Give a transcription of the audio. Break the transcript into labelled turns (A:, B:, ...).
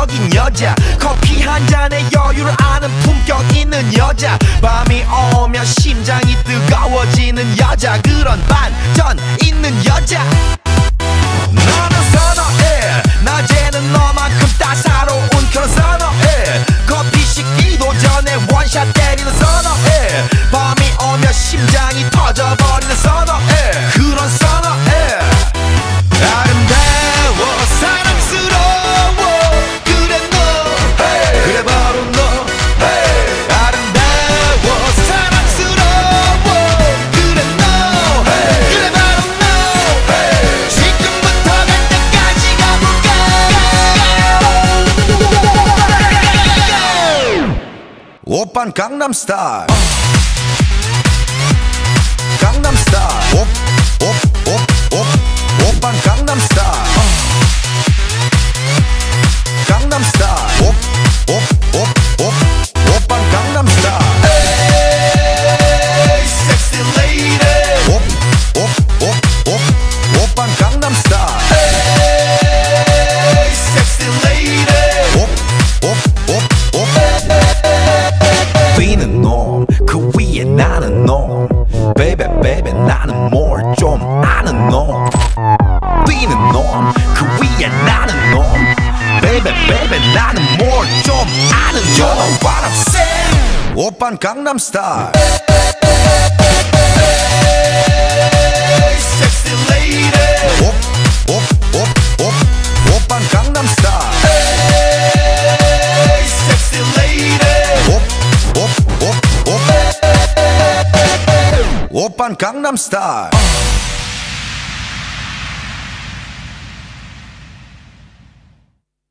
A: 매력적인 여자, 커피 한 잔에 여유를 아는 품격 있는 여자, 밤이 오면 심장이 뜨거워지는 여자, 그런 반전 있는 여자. 너는 선호해, 낮에는 너만큼 따사로운 그런 선호해, 커피 식기도 전에 원샷 때리는 선호해, 밤이 오면 심장이 터져버리는 선호해, 그런 선호해. 아름다워 사랑스러워 그래 너, hey. 그래 바로 너, hey. 아름다워 사랑스러워 그래 너, hey. 그래 바로 너, hey. 지금부터 갈 때까지 가볼까. 오빤 강남스타일, 강남스타일, 오빤 강남스타일, 강남스타일, 오빤 강남스타일. Hey, sexy lady. 오빤 강남스타일. Hey, sexy lady. 뛰는 놈, 그 위에 나는 놈. Baby, baby, 나는 뭘 좀 아는 놈. 뛰는 놈, 그 위에 나는 놈. Baby, baby, 나는 뭘 좀 아는 놈. You know what I'm saying? 오빤 강남스타일. Hey, sexy lady. 오빤 강남스타일. Hey, sexy lady. 오빤 강남스타일.